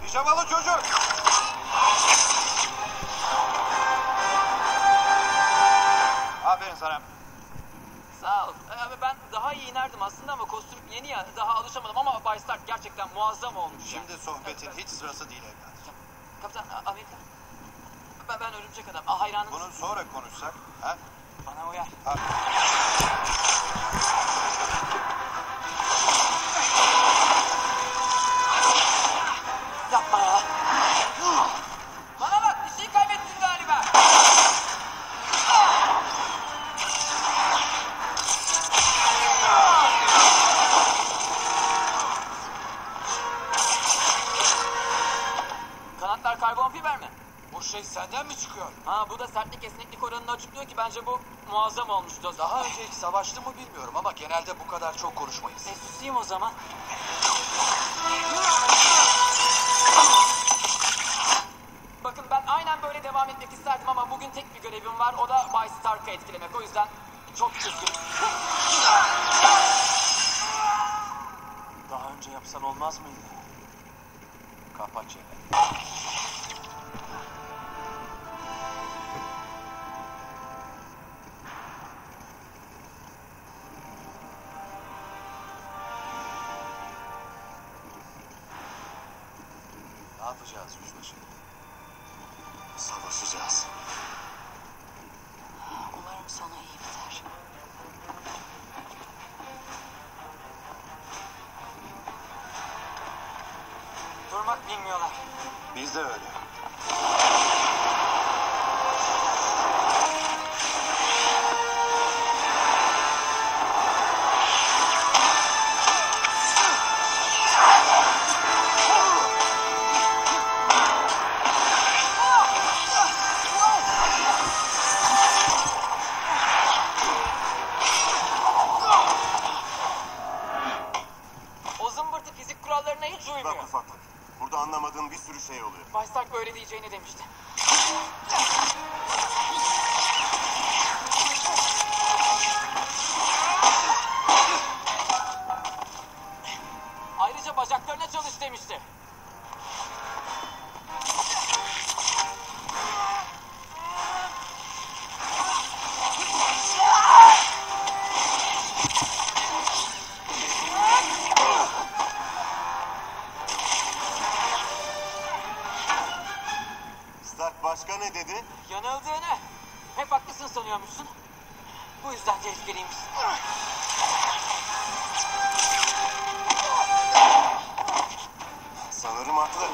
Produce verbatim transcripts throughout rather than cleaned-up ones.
Pijamalı çocuk. Aferin sana. Sağ ol. Abi ben daha iyi inerdim aslında ama kostüm yeni ya. Daha alışamadım ama Bay Stark gerçekten muazzam olmuş. Şimdi yani. Sohbetin hiç sırası değil evlat. Kaptan Amerika. Ben, ben örümcek adam. Ah, hayranınız. Bunu sonra konuşsak. Ha? Bana uyar. Ha. Yapma ya. Bana bak, bir şey kaybettin galiba. Kanatlar karbon fiber mi? Bu şey senden mi çıkıyor? Ha, bu da sertlik esneklik oranını açıklıyor ki bence bu muazzam olmuştu. Daha önce hiç savaştı mı bilmiyorum ama genelde bu kadar çok konuşmayız. E, susayım o zaman. Bakın ben aynen böyle devam etmek isterdim ama bugün tek bir görevim var. O da Bay Stark'ı etkilemek. O yüzden çok üzgünüm. Daha önce yapsan olmaz mıydı? Kapat çeneni. Ne yapacağız yüzbaşı? Savaşacağız. Umarım sonu iyi biter. Durmak bilmiyorlar. Biz de öyle. O zımbırtı fizik kurallarına hiç uymuyor. Bak ufaklık. Burada anlamadığın bir sürü şey oluyor. Bay Stark böyle diyeceğini demişti. Ayrıca bacaklarına çalış demişti. Stark başka ne dedi? Yanıldığını. Hep haklısın sanıyormuşsun. Bu yüzden tehlikeliymişsin. Sanırım haklı.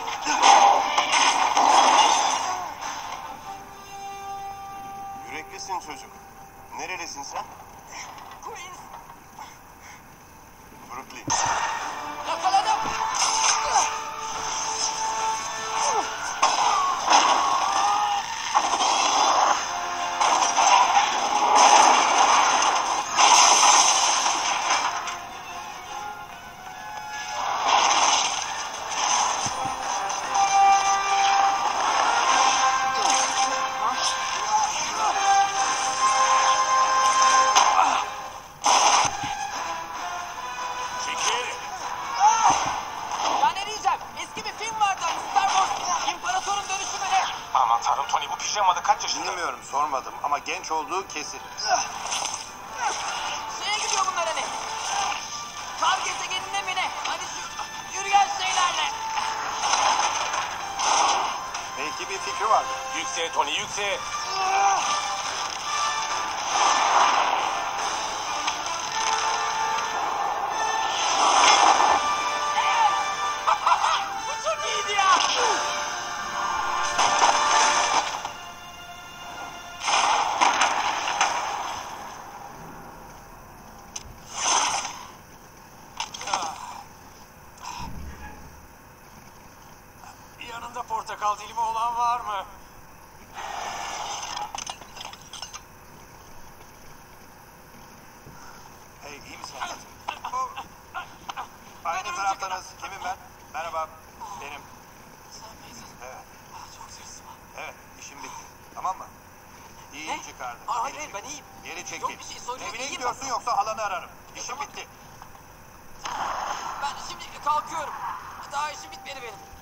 Yüreklisin çocuk. Nerelisin sen? Queens. Brooklyn. Yakaladım. Çekil. Ya ne diyeceğim? Eski bir film vardı. Star Wars İmparatorun Dönüşümü ne? Aman tanrım Tony, bu pijamada kaç yaşında? Bilmiyorum, sormadım ama genç olduğu kesin. Şeye gidiyor bunlar hani. Kar gezegenine mi ne? Hani şu yürüyen şeylerle. Belki bir fikri vardır. Yükseğe Tony, yükseğe. Bu çok iyiydi ya. Yanında portakal dilimi olan var mı? Hey, iyi misin evlat? Aynı taraftanız. Kimim ben? Merhaba. Benim. Sen miydin? Evet. Ah, çok tırsım. Evet. İşim bitti. Tamam mı? İyi Ne? çıkardın. Aa, hayır Geri hayır çekil. ben iyiyim. Geri çekil. Yok bir şey sorun yok. Evine iyiyim gidiyorsun yoksa halanı ararım. İşim Tamam. bitti. Ben. Ben şimdi kalkıyorum. Daha işim bitmedi benim.